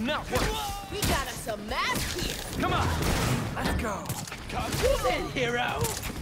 not work. We got us a mask here. Come on, let's go. Come in, hero!